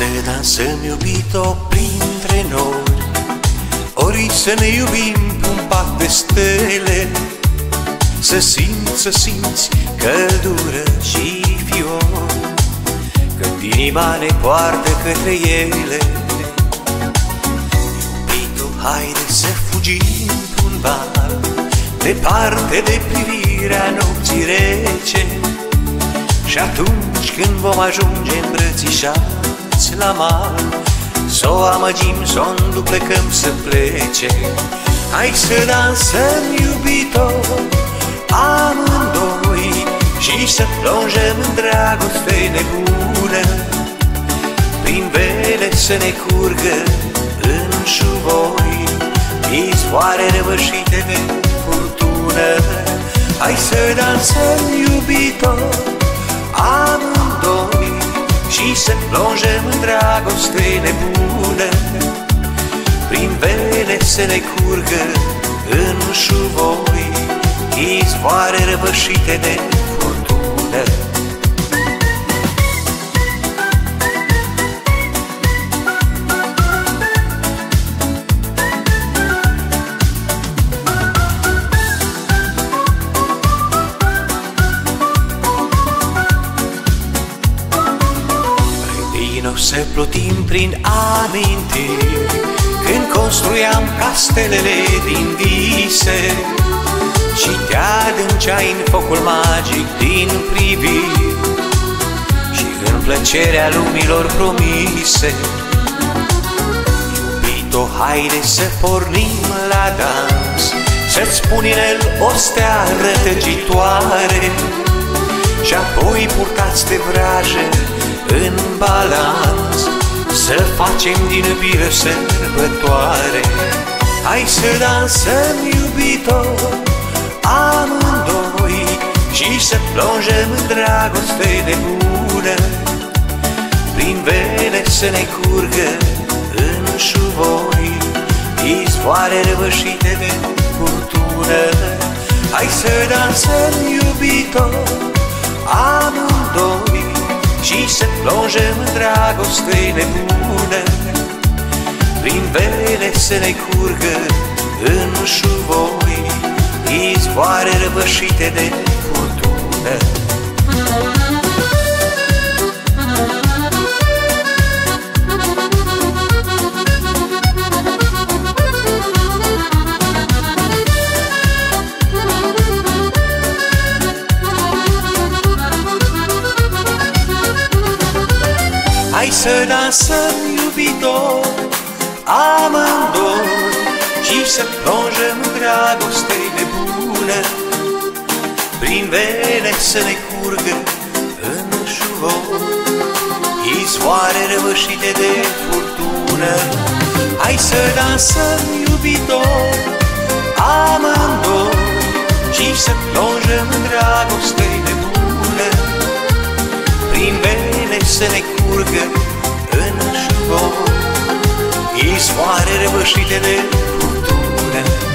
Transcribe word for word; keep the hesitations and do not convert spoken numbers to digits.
să dansăm, iubito, printre noi, ori să ne iubim pe-un pac de stele, să simți, să simți căldură și fior, când inima ne poartă către ele. Iubito, haide să fugim pe-un val, departe de privirea nopții rece, și atunci când vom ajunge îmbrățișați la mal, s o amăgim, s o înduplecăm să plece. Hai să dansăm, iubito, amândoi, și să plonjăm în dragoste nebună, prin vele să ne curgă în șuvoi izvoare răvășite de furtună. Hai să dansăm, iubito, amândoi, și să plonjăm în dragoste nebună, prin vele să ne curgă în șuvoi izvoare răvășite de furtună. O să plutim prin amintiri, când construiam castelele din vise, și te adânceai în focul magic din priviri, și în plăcerea lumilor promise. Iubito, haide să pornim la dans, să-ți pun în el o stea rătăcitoare, și apoi purtați de vrajă în balans, să facem din iubire sărbătoare. Hai să dansăm, iubito, amândoi, și să plonjăm în dragoste nebună, prin vele să ne curgă în șuvoi izvoare răvășite de furtună. Hai să dansăm, iubito, amândoi, și să plonjăm în dragoste nebună, prin vele să ne curgă în șuvoi izvoare răvășite de furtună. Hai să dansăm, iubito, amândoi, și să plonjăm în dragoste nebună, prin vele să ne curgă în șuvoi izvoare răvășite de furtună. Hai să dansăm, iubito, amândoi, și să plonjăm în dragoste nebună, prin vele să ne curgă în șuvoi izvoare răvășite de furtună.